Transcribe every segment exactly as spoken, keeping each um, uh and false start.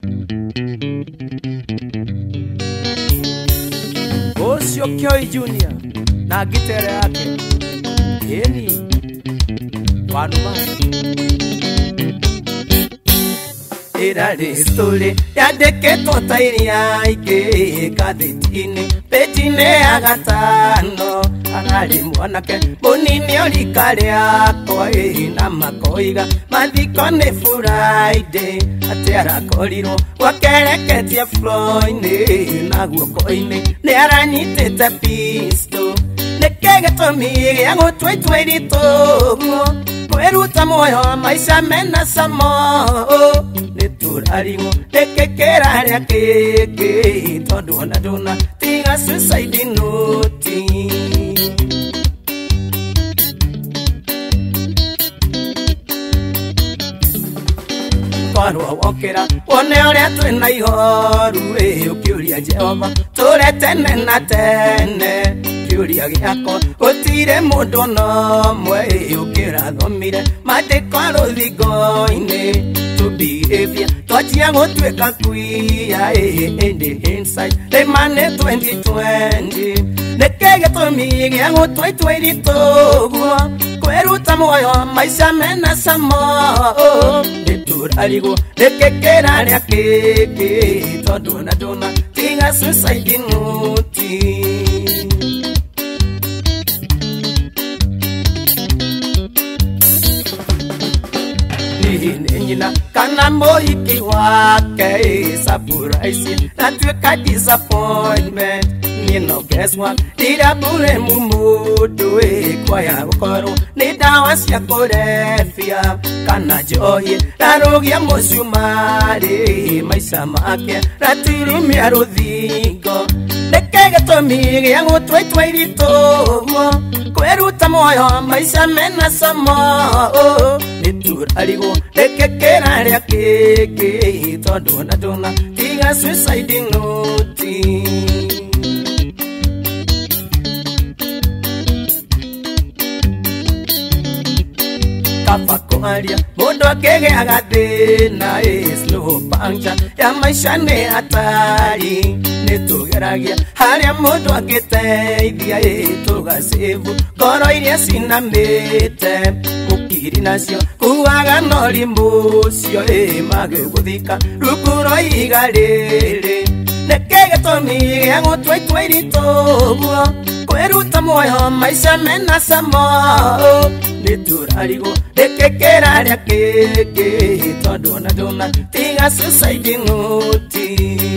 Osio Kioi Junior na gitere yake Eni Wanuma Irari stule ya deke totairi ya ike kadetine petine agatano Arari mwanake bonini olikare yako na makoiga mathikone Friday ate arakoriro wakereketie floine na guoko-ini ni aranyitite pisto nekegetomire yangu twaitwairitoguo kweruta moyo maisha mena samo niturarigo nekekera ria keke tondu ona nduna tiga suicide note Kwarwa wokera wone uria twina ihoru ukiuria Jehova tũre tene na tene kiuria giako gutire mundu no mwe ukirathomire mandiko ruthingo-ini to behavior twajia gutwika kuia in the inside the man twenty twenty nekege gia gutwaitwairitoguo kweruta moyo maisha mena samo niturarigo nekekera ria keke tondu na nduna tiga suicide note Nina kana mohiki wake surprise na tuka disappointment Nino guess what Dira bure mumudu e kwa ya ukoro Ni dawa siya korefia Kana joye Narogia mosumari Maisa make Ratirumi arudhigo Nekege tomige yangu twe twe iritogo Kweruta moyo maisha mena samo Niturarigo nekekera ria keke Tondu na duna tiga suicide note Kafakoaria mundu akegeaga thina slow puncture ya maisha ni hatari nitugeragia haria mundu agiteithia tugasevu ngoro iria cinamite mukiri nacio kuaga nori mucio magiguthika rukuro igariri nekege tomige yangu twaitwairitoguo kweruta moyo maisha mena samo niturarigo nekekera ria keke tondu na nduna tiga suicide note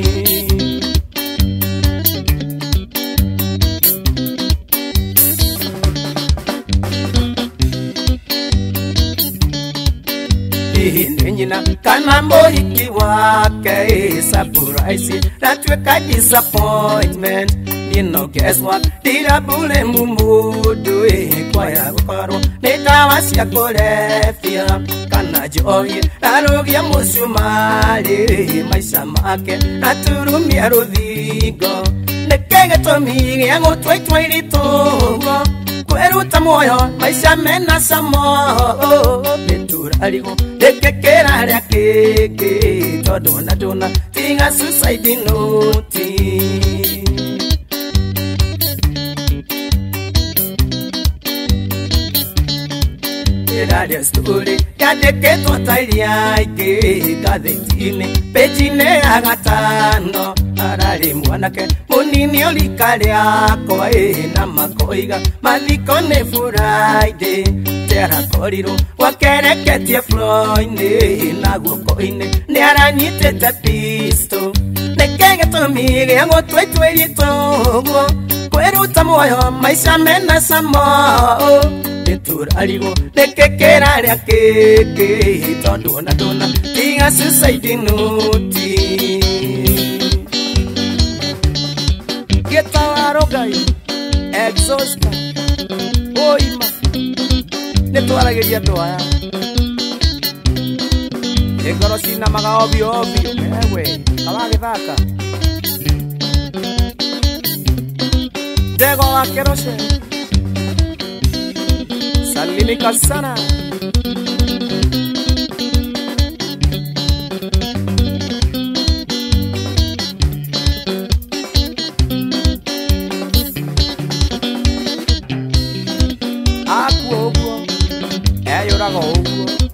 Nina kana mohiki wake surprise na tuka disappointment Nino guess what Dira bure mumudu e kwa ya ukoro Ni dawa siya korefia Kana joye Narogia musumari Maisha make Naturumia ruthigo Nekege tomige yangu twaitwairitogo Kweruta moyo maisha mena samo Niturarigo nekekera ria keke Tondu na nduna tiga suicide note Radio story kadeke totairi yake kadetine pejine agatano arari mwanake munini olikare yako na makoiga mathikone Friday tera koriro wakereketie floine na guoko-ini ni aranyitite pisto nekege tomige yangu twaitwairitoguo kweruta moyo maisha mena samo niturarigo nekekera ria keke tondu na nduna tiga suicide note Getawarogai exhausta oima nitwaragiria twaya engoro cina maga obio obio ewe abagithaka Dego wa keroshe Salimika sana ikaga ũguo.